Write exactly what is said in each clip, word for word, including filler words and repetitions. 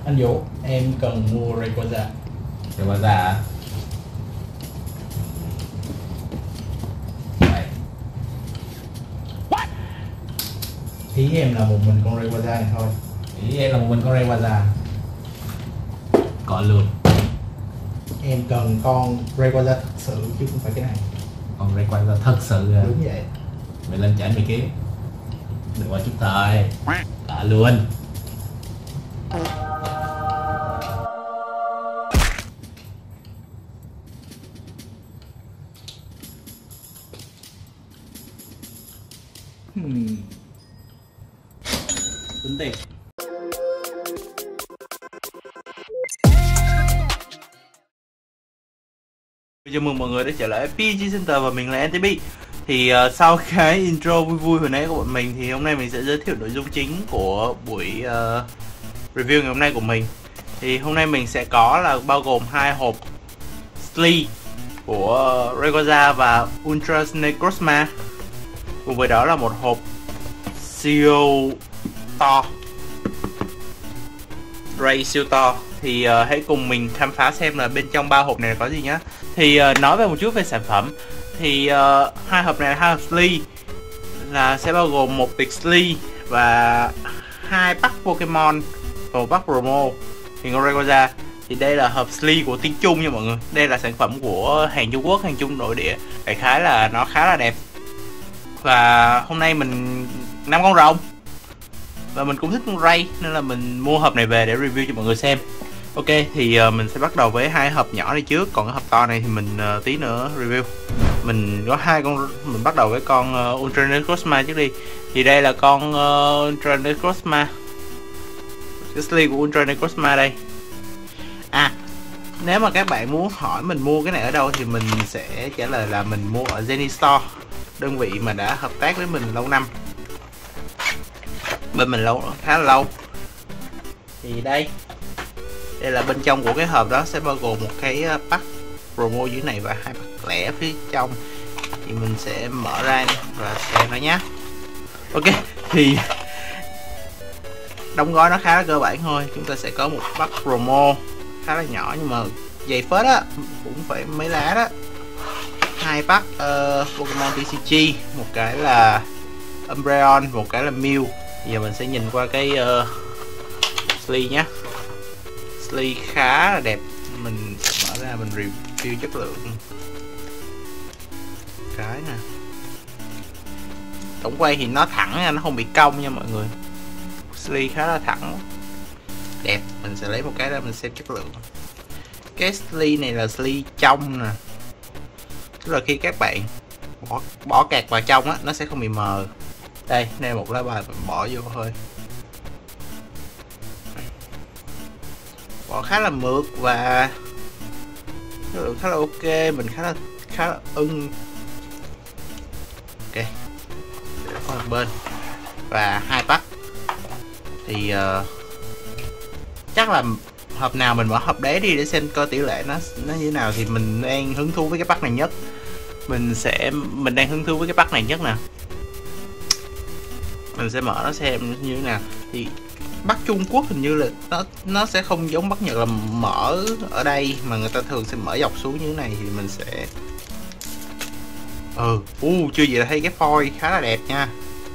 Anh Vũ, em cần mua Rayquaza. Rayquaza hả? Ý em là một mình con Rayquaza này thôi. Ý em là một mình con Rayquaza. Có luôn. Em cần con Rayquaza thật sự chứ không phải cái này. Con Rayquaza thật sự à? Đúng vậy. Mày lên chảnh mày kiếm. Đừng qua chút thời. Cả luôn. Hmm. Tính tiền. Chào mừng mọi người đã trở lại pê giê Center và mình là en tê bê. Thì uh, sau cái intro vui vui hồi nãy của bọn mình thì hôm nay mình sẽ giới thiệu nội dung chính của buổi uh, review ngày hôm nay của mình. Thì hôm nay mình sẽ có là bao gồm hai hộp Sleeve của Rayquaza và Ultra Snake Crossma. Cùng với đó là một hộp siêu to, Ray siêu to. Thì uh, hãy cùng mình khám phá xem là bên trong ba hộp này có gì nhá. Thì uh, nói về một chút về sản phẩm. Thì uh, hai hộp này là hai hộp Sleeve, là sẽ bao gồm một bịch Sleeve và hai pack Pokemon và một pack promo thì con Rayquaza. Thì đây là hộp Sleeve của tiếng Trung nha mọi người. Đây là sản phẩm của hàng Trung Quốc, hàng Trung nội địa. Đại khái là nó khá là đẹp. Và hôm nay mình năm con rồng và mình cũng thích con Ray nên là mình mua hộp này về để review cho mọi người xem. Ok, thì uh, mình sẽ bắt đầu với hai hộp nhỏ này trước, còn cái hộp to này thì mình uh, tí nữa review. Mình có hai con, mình bắt đầu với con uh, Ultra Necrozma trước đi. Thì đây là con uh, Ultra Necrozma, cái sleeve của Ultra Necrozma đây. À, nếu mà các bạn muốn hỏi mình mua cái này ở đâu thì mình sẽ trả lời là mình mua ở Zenny Store, đơn vị mà đã hợp tác với mình lâu năm, bên mình lâu khá là lâu. Thì đây đây là bên trong của cái hộp đó, sẽ bao gồm một cái pack promo dưới này và hai pack lẻ phía trong. Thì mình sẽ mở ra và xem nó nhé. Ok, thì đóng gói nó khá là cơ bản thôi. Chúng ta sẽ có một pack promo khá là nhỏ nhưng mà dày phết á, cũng phải mấy lá đó. Hai pack uh, Pokemon tê xê giê, một cái là Umbreon, một cái là Mew. Giờ mình sẽ nhìn qua cái uh, sleeve nhé. Sleeve khá là đẹp, mình mở ra mình review chất lượng cái nè. Tổng quay thì nó thẳng nha, nó không bị cong nha mọi người. Sleeve khá là thẳng, đẹp. Mình sẽ lấy một cái ra mình xem chất lượng. Cái sleeve này là sleeve trong nè, tức là khi các bạn bỏ, bỏ cạc vào trong á, nó sẽ không bị mờ. Đây, đây một lá bài mình bỏ vô thôi. Bỏ khá là mượt và chất lượng khá là ok, mình khá là khá là ưng. Ok, để qua một bên. Và hai pack thì uh, chắc là hộp nào mình mở hộp đấy đi để xem coi tỷ lệ nó nó như thế nào. Thì mình đang hứng thú với cái pack này nhất. Mình sẽ mình đang hứng thú với cái pack này nhất nè. Mình sẽ mở nó xem như thế nào. Thì Bắc Trung Quốc hình như là nó nó sẽ không giống Bắc Nhật là mở ở đây, mà người ta thường sẽ mở dọc xuống như thế này. Thì mình sẽ ừ uh, chưa gì là thấy cái foil khá là đẹp nha.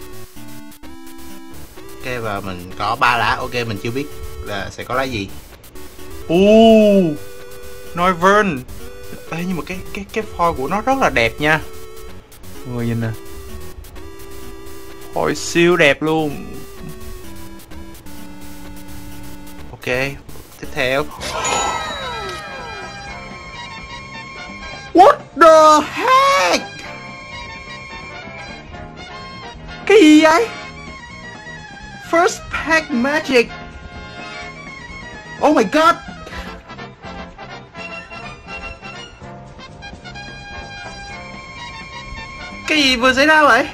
Ok, và mình có ba lá. Ok, mình chưa biết là sẽ có lá gì. Uh, Noivern. Ê, nhưng mà cái cái cái foil của nó rất là đẹp nha. Mọi người nhìn nè, foil siêu đẹp luôn. Ok, tiếp theo. What the heck? Cái gì vậy? First pack magic. Oh my god. Cái gì vừa xảy ra vậy?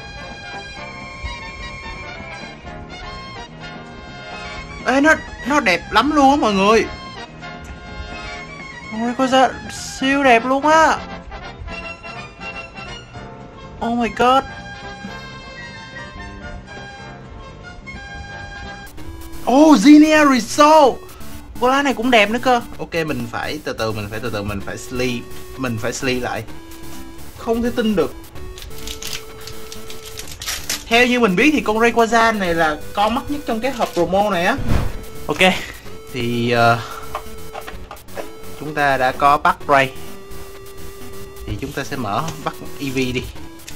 Ê, nó nó đẹp lắm luôn á mọi người. Ôi, có ra siêu đẹp luôn á. Oh my god. Oh, Zinnia Result. Con lá này cũng đẹp nữa cơ. Ok, mình phải từ từ, mình phải từ từ, mình phải sleeve, mình phải sleeve lại. Không thể tin được. Theo như mình biết thì con Rayquaza này là con mắc nhất trong cái hộp promo này á. Ok, thì uh, chúng ta đã có bắt Ray. Thì chúng ta sẽ mở bắt Eevee đi.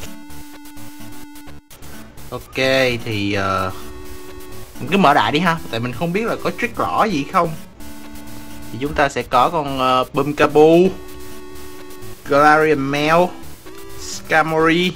Ok, thì uh, mình cứ mở đại đi ha, tại mình không biết là có trick lỏ gì không. Thì chúng ta sẽ có con uh, Bumkabu, Galarian Mel, Skarmory.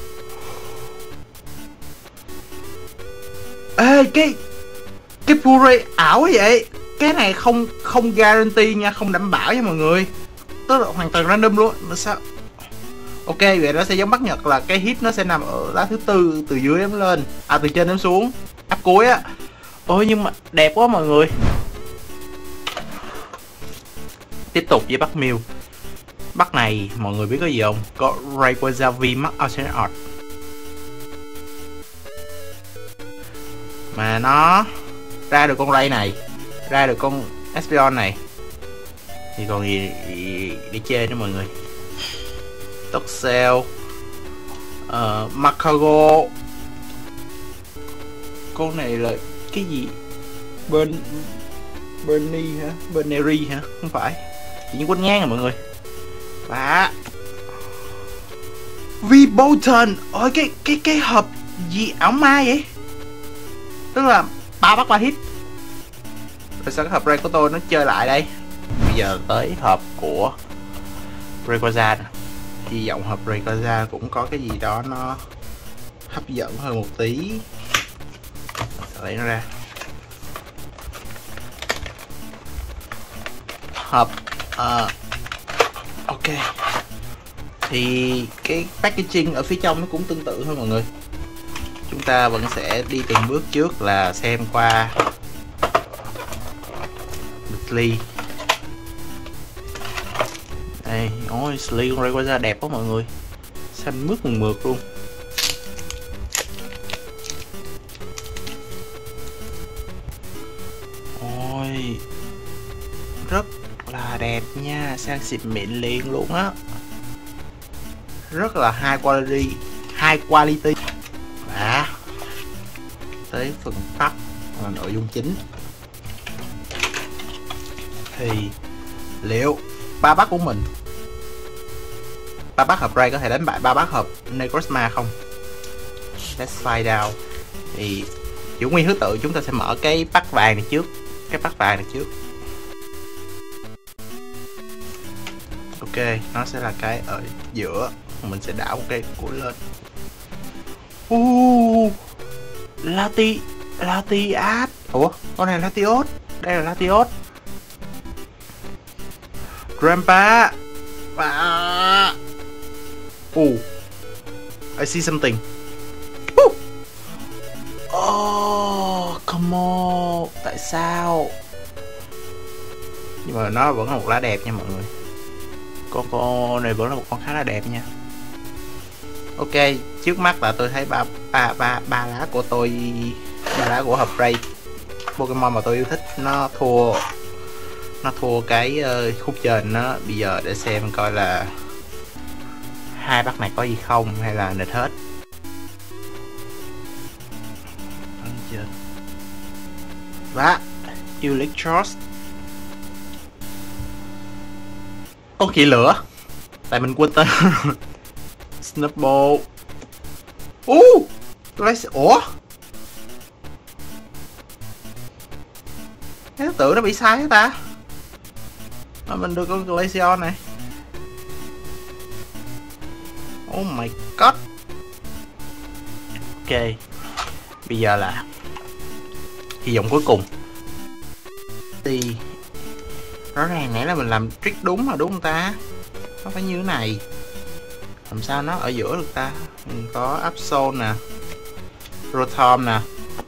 Ê, cái cái Puree ảo quá vậy. Cái này không không guarantee nha, không đảm bảo nha mọi người. Tức là hoàn toàn random luôn. Nó sao? Ok, vậy nó sẽ giống Bắc Nhật là cái hit nó sẽ nằm ở lá thứ tư từ dưới em lên, à từ trên em xuống, áp cuối á. Ôi nhưng mà đẹp quá mọi người. Tiếp tục với Bắc Mew. Bắc này mọi người biết có gì không? Có Rayquaza V Max Alternate Art. Mà nó ra được con Ray này, ra được con Espeon này, thì còn gì để chê nữa mọi người. Toxel, uh, Macago. Con này là cái gì? Ben Bernie hả? Berneri hả? Không phải, chỉ những quên ngang à mọi người. Và V-Bolton. Ôi cái cái cái hộp gì ảo ma vậy? Tức là ba bắt ba hit. Rồi sao cái hộp Ray của tôi nó chơi lại đây? Bây giờ tới hộp của Rayquaza. Hy vọng hộp Rayquaza cũng có cái gì đó nó hấp dẫn hơn một tí. Lấy nó ra. Hộp uh, ok. Thì cái packaging ở phía trong nó cũng tương tự thôi mọi người. Chúng ta vẫn sẽ đi từng bước trước là xem qua sleeve. Đây, ôi sleeve con Rayquaza đẹp quá mọi người. Xanh mướt mượt mượt luôn. Ôi rất là đẹp nha, sang xịn mịn liền luôn á. Rất là high quality, high quality. Và tới phần tắt là nội dung chính. Thì liệu ba bác của mình, ba bác hợp Ray có thể đánh bại ba bác hợp Necrozma không? Let's find out. Thì chủ nguyên thứ tự chúng ta sẽ mở cái pack vàng này trước. Cái pack vàng này trước. Ok, nó sẽ là cái ở giữa. Mình sẽ đảo một cái cuối lên. Uh, Lati Latias. Ủa, con này Latios. Đây là Latios. Grandpa. À. Uh, I see something. Uh. Oh, come on. Tại sao? Nhưng mà nó vẫn là một lá đẹp nha mọi người. Con con này vẫn là một con khá là đẹp nha. Ok, trước mắt là tôi thấy ba ba ba ba lá của tôi, ba lá của hộp Ray Pokemon mà tôi yêu thích nó thua, nó thua cái uh, khúc trên nó. Bây giờ để xem coi là hai bác này có gì không hay là nịch hết. Và Electros, con khỉ lửa, tại mình quên tên. Snubbull. Uh, ủa? Cái thứ tự nó bị sai hả ta? Mà mình được con Glaceon này. Oh my god. Ok. Bây giờ là hy vọng cuối cùng. Thì rõ ràng nãy là mình làm trick đúng mà đúng không ta? Nó phải như thế này. Làm sao nó ở giữa được ta? Mình có Absol nè, Rotom nè,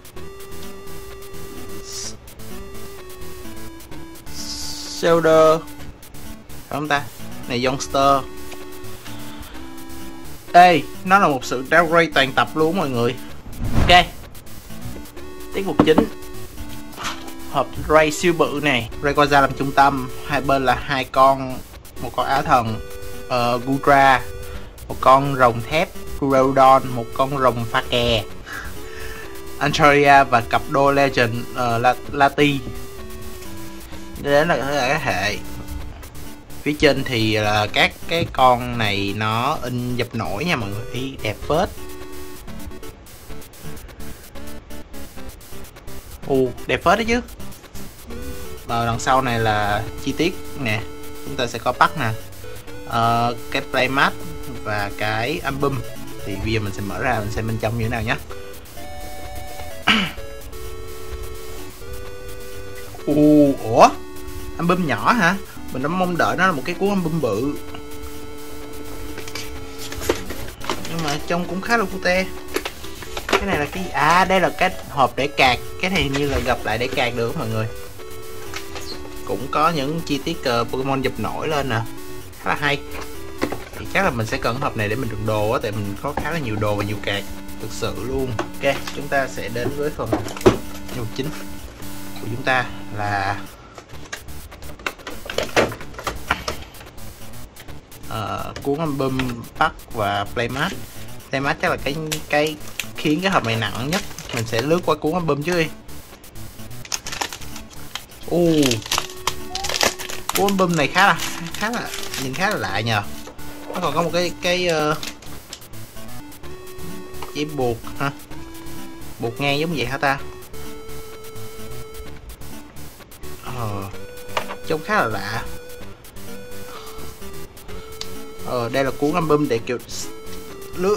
Shellder, phải không ta? Này Youngster. Ê, nó là một sự downgrade toàn tập luôn mọi người. Ok, tiết mục chính. hộp Ray siêu bự này, Rayquaza làm trung tâm, hai bên là hai con, một con áo thần uh, Gudra, một con rồng thép Groudon, một con rồng pha kè Antaria và cặp đôi Legend uh, Lati. Đến là các hệ phía trên thì là các cái con này nó in dập nổi nha mọi người. Ý, đẹp phết. Ồ, đẹp phết đấy chứ. Và đằng sau này là chi tiết nè, chúng ta sẽ có pack nè, uh, cái playmat và cái album. Thì bây giờ mình sẽ mở ra mình xem bên trong như thế nào nhé. Ồ, ủa, album nhỏ hả? Mình đã mong đợi nó là một cái cuốn album bự, nhưng mà trông cũng khá là cute. Cái này là cái gì? À, đây là cái hộp để cạc. Cái này như là gặp lại để cạc được mọi người. Cũng có những chi tiết uh, Pokemon dập nổi lên nè, khá là hay. Thì chắc là mình sẽ cần hộp này để mình đựng đồ á, tại mình có khá là nhiều đồ và nhiều cạc thực sự luôn. Ok, chúng ta sẽ đến với phần nhân vật chính của chúng ta là uh, cuốn album, pack và playmat. Playmat chắc là cái cái khiến cái hộp này nặng nhất. Mình sẽ lướt qua cuốn album trước đi. Ồ, cuốn album này khá là khá là nhìn khá là lạ nhờ. Nó còn có một cái cái uh, dây buộc hả? Buộc ngang giống vậy hả ta? Ờ, trông khá là lạ. Ờ, đây là cuốn album để kiểu lướt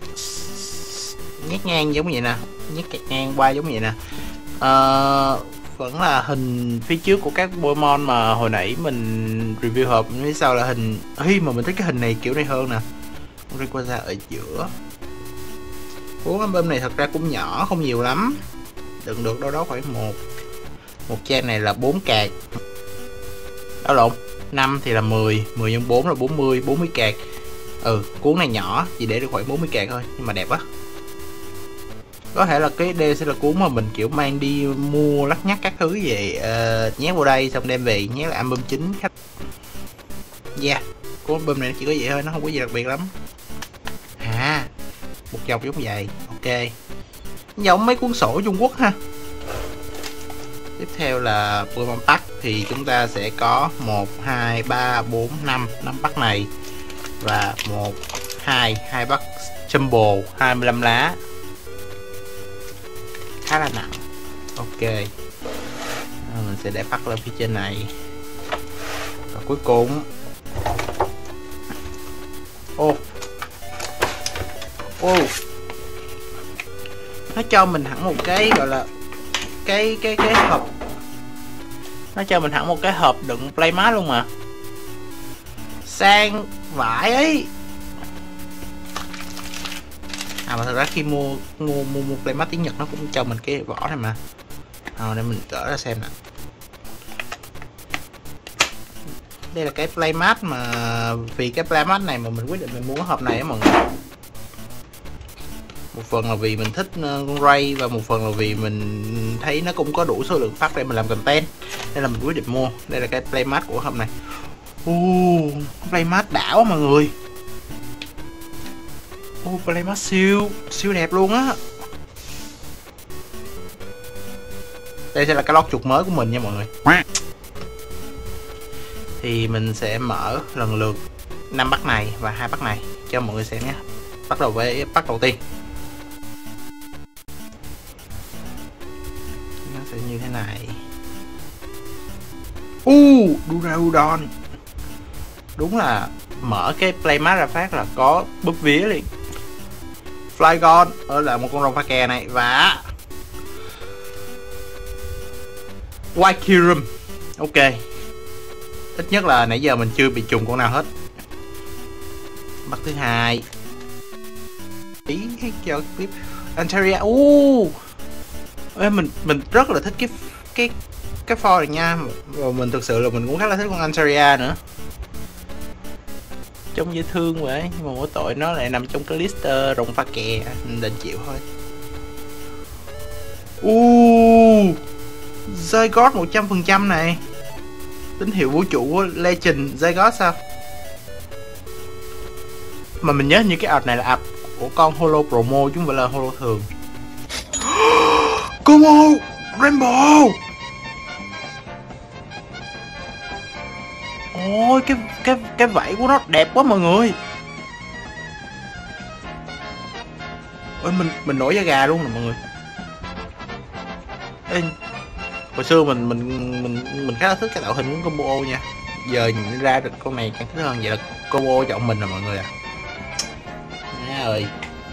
nhét ngang giống vậy nè, nhét kẹt ngang qua giống vậy nè. Ờ, vẫn là hình phía trước của các Pokemon mà hồi nãy mình review hộp. Phía sau là hình hi mà mình thích cái hình này, kiểu này hơn nè. Rayquaza ở giữa. Cuốn album này thật ra cũng nhỏ, không nhiều lắm, đựng được đâu đó khoảng một một trang này là bốn card. Đó lộn, năm thì là mười, mười nhân bốn là bốn mươi, bốn mươi card. Ừ, cuốn này nhỏ, chỉ để được khoảng bốn mươi card thôi, nhưng mà đẹp á. Có thể là cái đây sẽ là cuốn mà mình kiểu mang đi mua lắc nhắc các thứ về, uh, nhét vào đây xong đem về nhét là album chính khách. Yeah, cuốn album này chỉ có vậy thôi, nó không có gì đặc biệt lắm. À, một dòng giống vậy, ok. Giống mấy cuốn sổ Trung Quốc ha. Tiếp theo là Pokemon Pack, thì chúng ta sẽ có một, hai, ba, bốn, năm, năm pack này. Và một, hai, hai pack Jumbo, hai mươi lăm lá. Khá là nặng. Ok, à, mình sẽ để pack lên phía trên này. Và cuối cùng ô ô nó cho mình hẳn một cái gọi là cái cái cái hộp, nó cho mình hẳn một cái hộp đựng playmat luôn mà, sang vải ấy. À mà thật ra khi mua mua mua mua playmat tiếng Nhật nó cũng cho mình cái vỏ này mà. À, để mình gỡ ra xem nè. Đây là cái playmat mà vì cái playmat này mà mình quyết định mình mua cái hộp này á mọi người. Một phần là vì mình thích con Ray, và một phần là vì mình thấy nó cũng có đủ số lượng phát để mình làm content, nên là mình quyết định mua. Đây là cái playmat của hộp này. Uh, playmat đảo mọi người. Uh, playmat siêu siêu đẹp luôn á. Đây sẽ là cái lót chuột mới của mình nha mọi người. Thì mình sẽ mở lần lượt năm pack này và hai pack này cho mọi người xem nhé. Bắt đầu với pack đầu tiên. Nó sẽ như thế này. Uh, Groudon. Đúng là mở cái playmat ra phát là có búp vía liền. Flygon ở là một con rồng pha kè này, và Wykerum. Ok, ít nhất là nãy giờ mình chưa bị trùng con nào hết. Bắt thứ hai ý cho clip Antaria. Uh, Ê, mình mình rất là thích cái cái cái pho này nha, và mình thực sự là mình cũng khá là thích con Antaria nữa. Trông dễ thương vậy, nhưng mà mỗi tội nó lại nằm trong cái list uh, rồng pha kè, mình định chịu thôi. Uh, Zygote một trăm phần trăm này. Tín hiệu vũ trụ Legend Zygote sao? Mà mình nhớ như cái app này là app của con Holo Promo chứ không phải là Holo thường. Como Rainbow. Ôi cái cái cái vảy của nó đẹp quá mọi người. Ôi mình mình nổi da gà luôn nè mọi người. Ê, hồi xưa mình mình mình mình khá là thích cái tạo hình của combo nha. Giờ nhìn ra được con này càng thích hơn, vậy là combo chọn mình rồi mọi người à. Má ơi.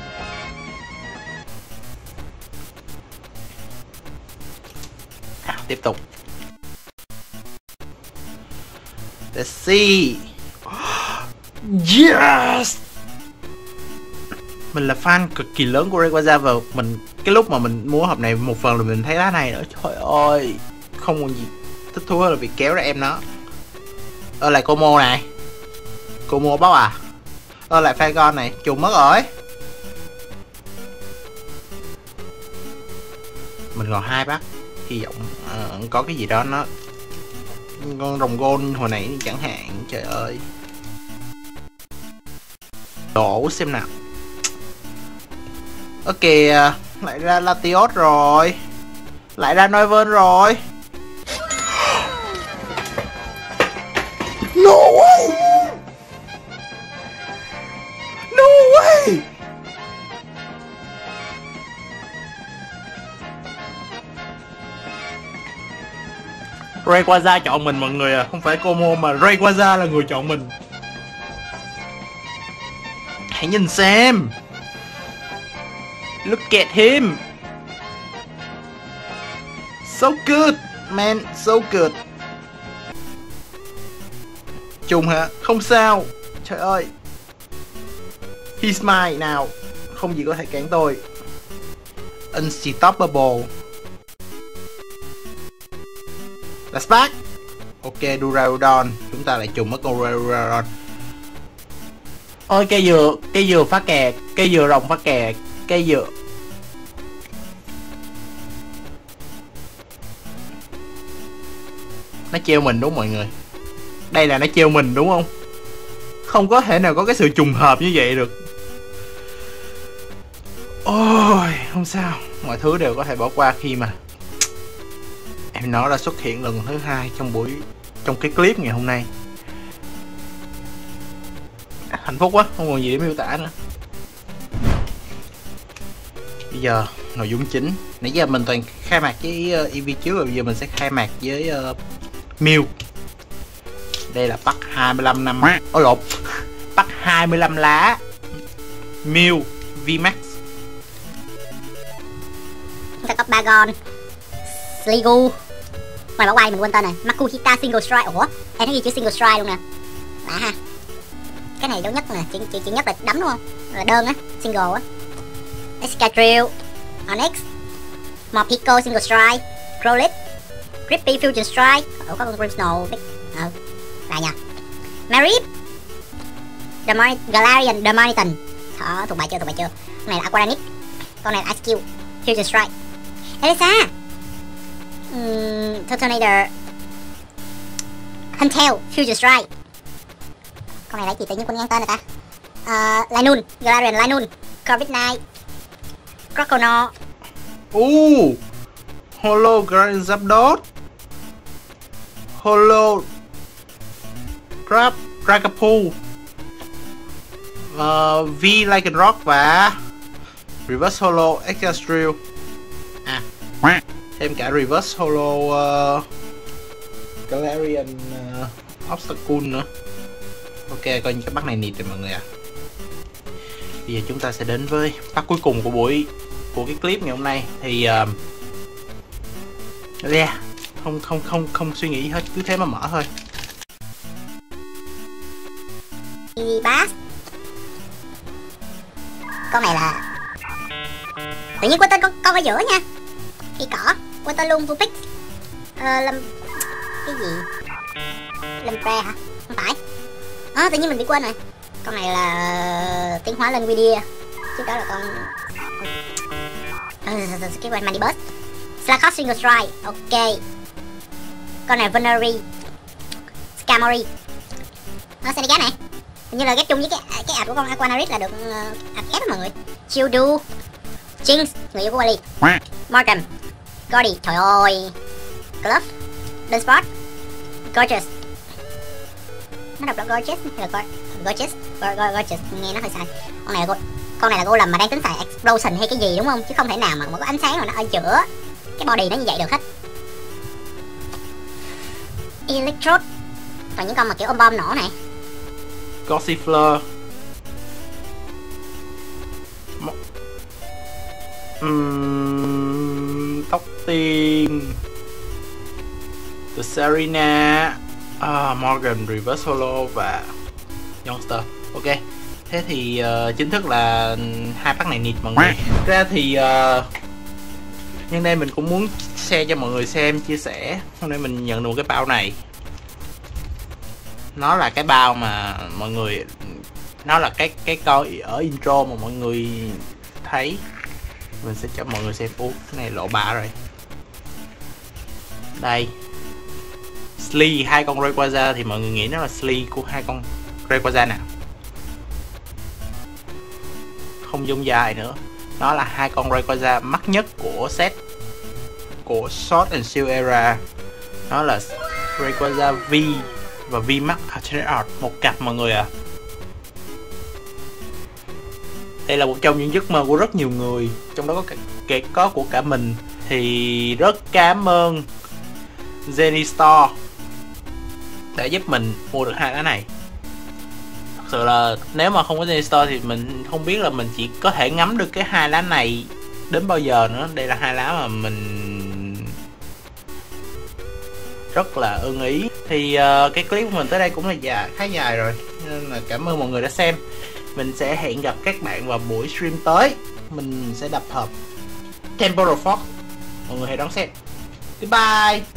À, tiếp tục. Let's see. Yes. Mình là fan cực kỳ lớn của Rayquaza và mình cái lúc mà mình mua hộp này một phần là mình thấy lá này nữa. Trời ơi, không còn gì thích thú hơn là việc kéo ra em nó. Ơ lại Como này. Como báo à. Ơ lại Flygon này, trùng mất rồi. Mình còn hai bác, hy vọng uh, có cái gì đó nó con rồng gôn hồi nãy chẳng hạn. Trời ơi, đổ xem nào. Ok, lại ra Latios rồi, lại ra Noivern rồi. No way, no way. Rayquaza chọn mình mọi người à, không phải Como mà Rayquaza là người chọn mình. Hãy nhìn xem. Look at him. So good, man, so good. Trùng hả? Không sao. Trời ơi. He's mine nào. Không gì có thể cản tôi. Unstoppable. Let's back. Ok, Duraludon. Chúng ta lại trùng mất con Duraludon. Ôi cây dừa, cây dừa phá kẹt, cây dừa rồng phá kẹt, cây dừa. Nó treo mình đúng không mọi người? Đây là nó treo mình đúng không? Không có thể nào có cái sự trùng hợp như vậy được. Ôi, không sao, mọi thứ đều có thể bỏ qua khi mà em nó đã xuất hiện lần thứ hai trong buổi trong cái clip ngày hôm nay. Hạnh phúc quá, không còn gì để miêu tả nữa. Bây giờ nội dung chính. Nãy giờ mình toàn khai mạc với uh, e vê trước rồi, bây giờ mình sẽ khai mạc với uh, Mew. Đây là pack hai mươi lăm năm. Ôi lộn, pack hai mươi lăm lá Mew vê max. Chúng ta có Bagon, Sliggoo. Ngoài bỏ quay mình quên tên này, Makuhita Single Strike. Ủa, em thấy ghi chữ Single Strike luôn nè. Lạ ha. Cái này dấu nhất nè, chữ, chữ, chữ nhất là đấm đúng không? Là đơn á, single á. Excadrill, Onyx, Morpeko Single Strike, Growlithe, Grippy Fusion Strike. Ủa có con Grimmsnarl. Ờ, lại nha. Marip, Demon Galarian Demoniton. Đó, thuộc bài chưa, thuộc bài chưa. Con này là Aquaranic, con này là Ice Cube Fusion Strike. Elisa, uhm, Turtonator, Huntail Fusion Strike. Con này là gì tự nhiên con ngang tên rồi ta. uh, Linoon, Galarian Linoon, Corviknight Knight, Croconaw. Uh, Holo Galarian Zapdos, Holo Crab Dragapult, uh, V Lycanroc và Reverse Holo Excadrill. À, thêm cả Reverse Holo uh, Galarian uh, Obstacle nữa. Ok, coi như cái bắt này nịt rồi mọi người ạ. À. Bây giờ chúng ta sẽ đến với bắt cuối cùng của buổi của cái clip ngày hôm nay. Thì uh, yeah, không không không không suy nghĩ hết, cứ thế mà mở thôi. Bass. Con này là tự nhiên quên tên con con ở giữa nha. Khi cỏ quên tên luôn. Vulpix, uh, lâm cái gì Lamprey hả? Không phải. À, tự nhiên mình bị quên rồi. Con này là tiến hóa lên Widia. Trước đó là con cái quên Mandibus. Slackout Single Strike, ok. Con này Venery, Skarmory. Nó Senegal này. Hình như là ghép chung với cái cái ạp của con Aquanaris là được uh, ạp ghép đó mọi người. Childu, Jinx, người yêu của Wally. Morgan, Gordy, trời ơi. Glove, Dunsparce, Gorgeous. Nó đọc là Gorgeous hay là Gorgeous? Gorgeous, nghe nó hơi sai. Con này là con này là Golem mà đang tính xài Explosion hay cái gì đúng không? Chứ không thể nào mà một cái ánh sáng mà nó ở giữa cái body nó như vậy được hết. Electrode, toàn những con mà kiểu ôm bom nổ này. Gossifleur, uhm, Tóc Tiên, The Serena, uh, Morgan, Reverse Holo và Youngster. Ok, thế thì uh, chính thức là hai pack này nịt mọi người. Thực ra thì uh, nhân đây mình cũng muốn share cho mọi người xem, chia sẻ. Hôm nay mình nhận được một cái bao này. Nó là cái bao mà mọi người, nó là cái cái coi ở intro mà mọi người thấy. Mình sẽ cho mọi người xem. Ủa, cái này lộ bạ rồi. Đây, Slee, hai con Rayquaza thì mọi người nghĩ nó là Slee của hai con Rayquaza nào? Không dung dài nữa. Nó là hai con Rayquaza mắc nhất của set của Sword and Shield era. Nó là Rayquaza V và V Max Alternate Art, một cặp mọi người à. Đây là một trong những giấc mơ của rất nhiều người, trong đó có cả, kể có của cả mình. Thì rất cảm ơn Zenny Store đã giúp mình mua được hai lá này. Thật sự là nếu mà không có Zenny Store thì mình không biết là mình chỉ có thể ngắm được cái hai lá này đến bao giờ nữa. Đây là hai lá mà mình rất là ưng ý. Thì uh, cái clip của mình tới đây cũng là dài, khá dài rồi, nên là cảm ơn mọi người đã xem. Mình sẽ hẹn gặp các bạn vào buổi stream tới. Mình sẽ đập hộp Temporal Fox. Mọi người hãy đón xem. Goodbye.